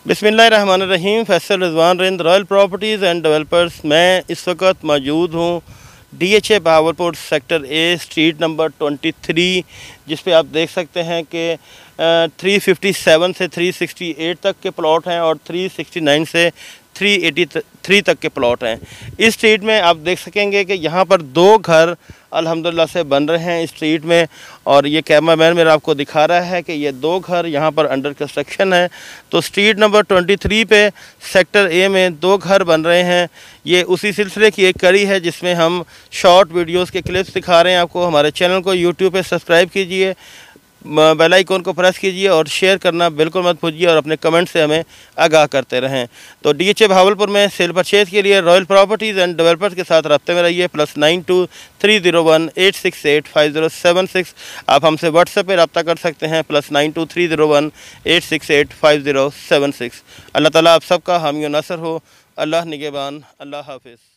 बिस्मिल्लाहिर्रहमानिर्रहीम। Faisal Rizwan Rind, royal properties and developers. मैं इस वक्त मौजूद हूँ DHA Bahawalpur sector A street number 23, जिस पे आप देख सकते हैं कि 357 से 368 तक के प्लॉट हैं और 369 से 383 तक के प्लॉट हैं। इस स्ट्रीट में आप देख सकेंगे कि यहाँ पर 2 घर अल्हम्दुलिल्लाह से बन रहे हैं इस स्ट्रीट में, और ये कैमरामैन मेरा आपको दिखा रहा है कि ये 2 घर यहाँ पर अंडर कंस्ट्रक्शन है। तो स्ट्रीट नंबर 23 पे सेक्टर A में 2 घर बन रहे हैं। ये उसी सिलसिले की एक कड़ी है जिसमें हम शॉर्ट वीडियोस के क्लिप्स दिखा रहे हैं आपको। हमारे चैनल को यूट्यूब पे सब्सक्राइब कीजिए, बेल आइकन को प्रेस कीजिए और शेयर करना बिल्कुल मत भूलिए, और अपने कमेंट से हमें आगाह करते रहें। तो DHA बहावलपुर में सेल परचेज़ के लिए रॉयल प्रॉपर्टीज़ एंड डेवलपर्स के साथ रब्ते में रहिए। +923018685076। आप हमसे व्हाट्सएप पर रब्ता कर सकते हैं +923018685076। अल्लाह ताला आप सबका हामी और नासर हो। अल्लाह निगहबान। अल्लाह हाफिज़।